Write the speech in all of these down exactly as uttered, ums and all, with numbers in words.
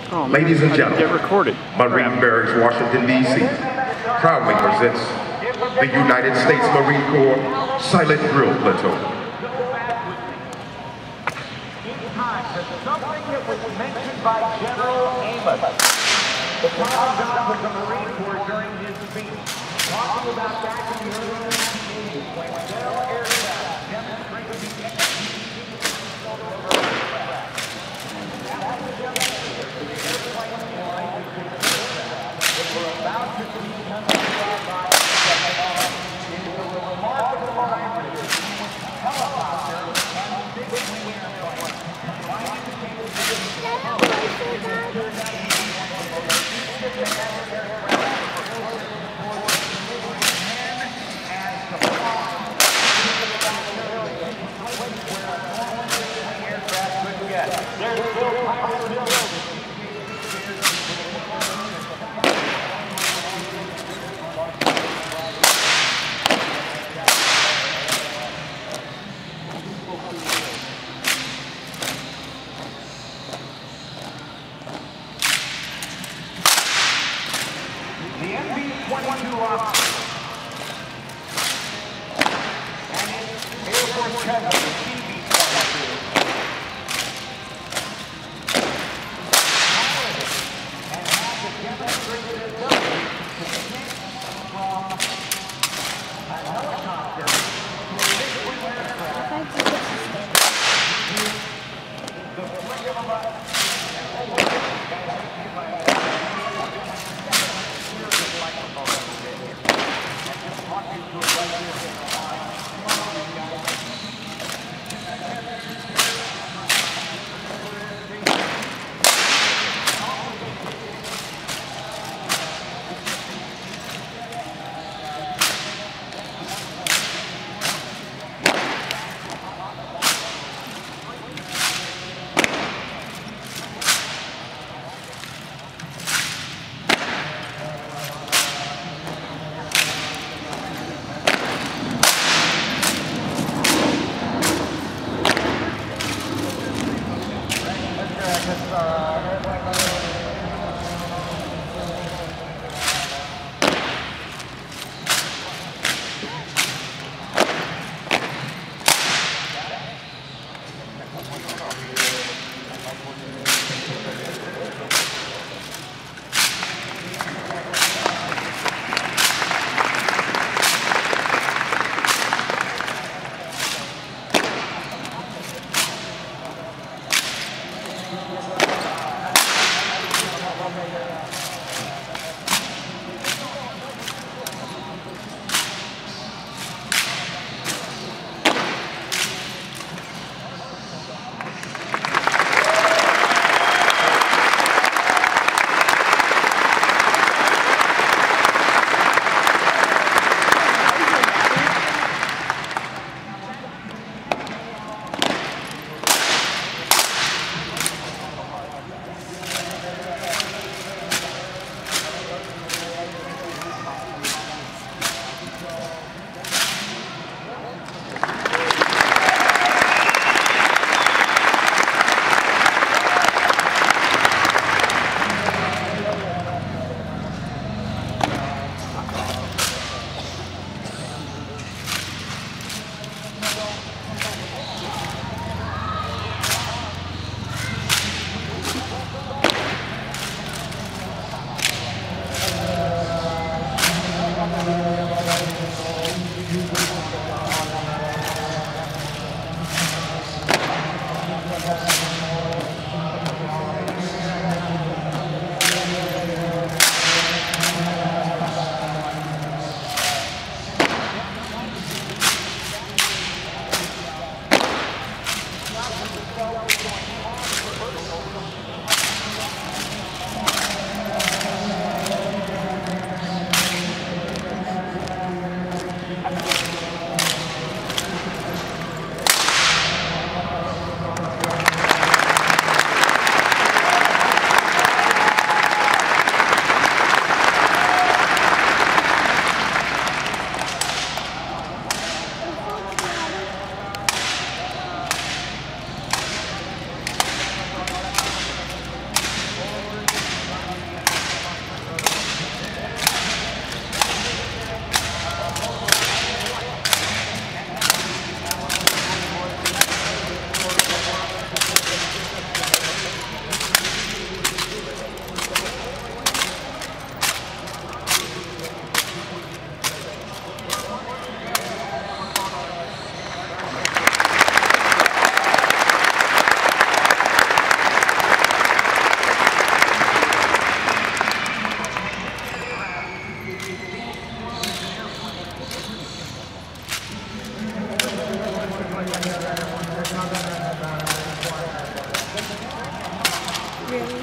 Oh, man, Ladies and I gentlemen, get recorded. Marine Barracks, Washington, D C proudly presents the United States Marine Corps Silent Drill Platoon. Something that was mentioned by General Amos, the conduct of the Marine Corps during his speech, talking about back in the early nineteen eighties when General Aircraft demonstrated the execution of the aircraft. That was the demonstration of the airplane flying between the aircraft that were about to be coming by into a remarkable reminder that he was a helicopter and big wing airplane. The M B twenty-two officer and its Air Force cousin, the C B twenty-two, piloted and had the demonstrated ability to shift from a helicopter to a big-wing aircraft to the flick of a button and always guys, Really?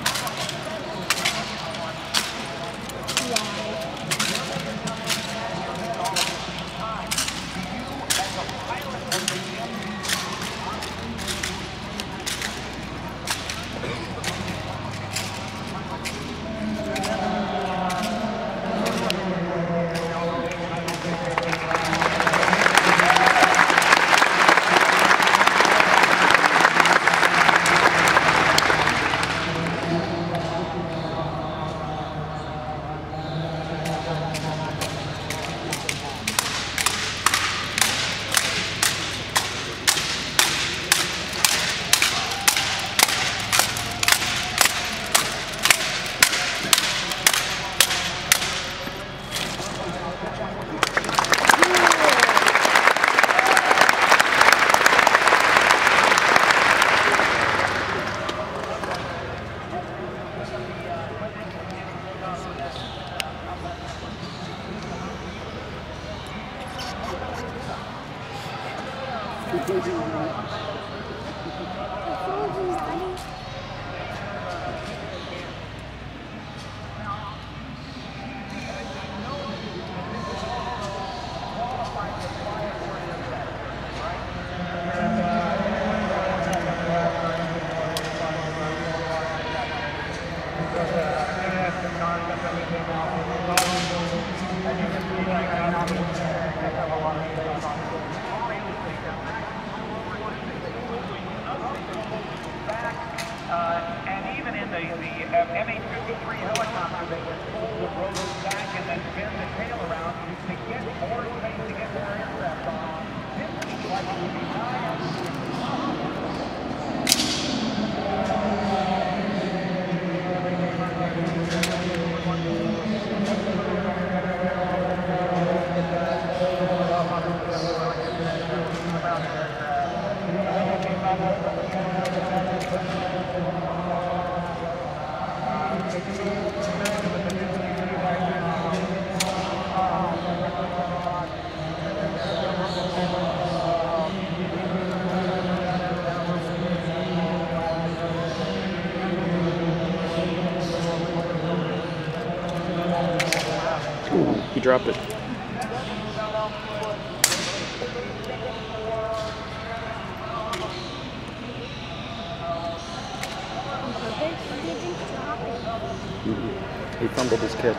He dropped it. Mm-hmm. He fumbled his catch.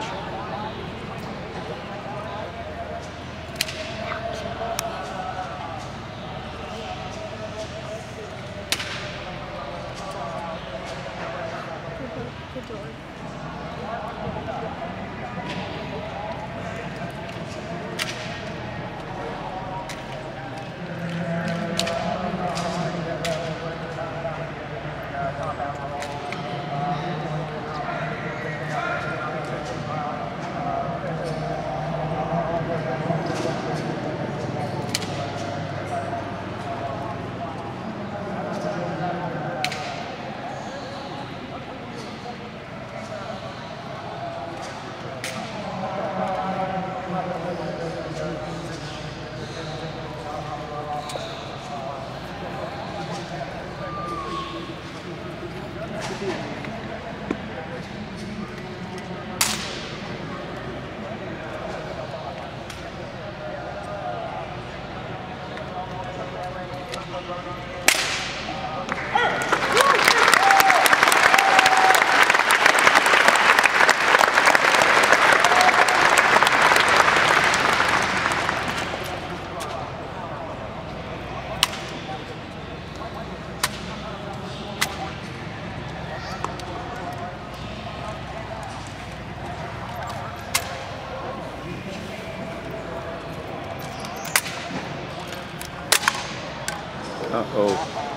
Uh-oh.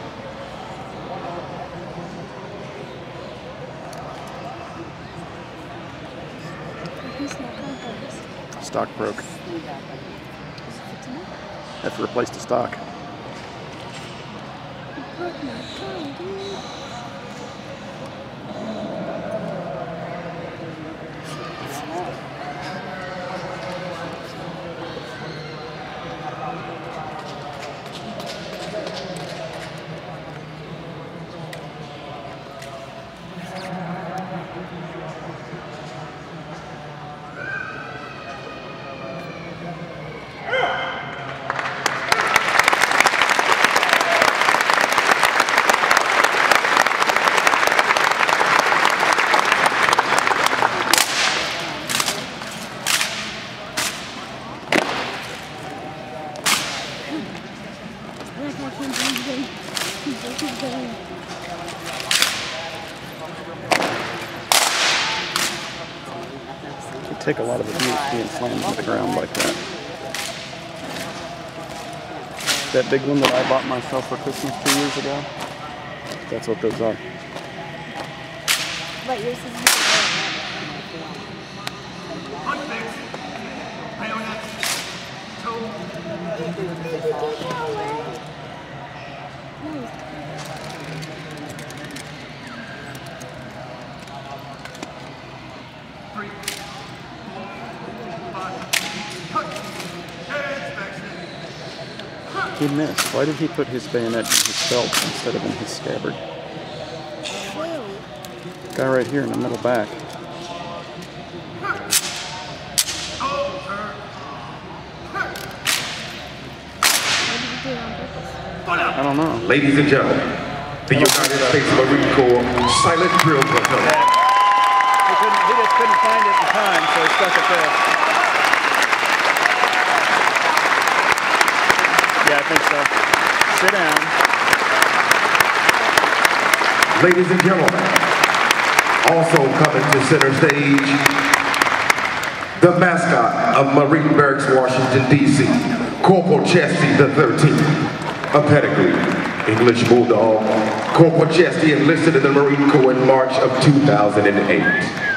Stock broke. Have to replace the stock. take a lot of abuse being slammed to the ground like that. That big one that I bought myself for Christmas two years ago, that's what those are. But yours is He missed. Why did he put his bayonet in his belt instead of in his scabbard? Guy right here in the middle back. I don't know. Ladies and gentlemen, the United States Marine Corps silent drill platoon. He, couldn't, he just couldn't find it in time, so he stuck it there. Yeah, I think so. Sit down. Ladies and gentlemen, also coming to center stage, the mascot of Marine Barracks, Washington, D C, Corporal Chesty the thirteenth, a pedigree English Bulldog. Corporal Chesty enlisted in the Marine Corps in March of two thousand eight.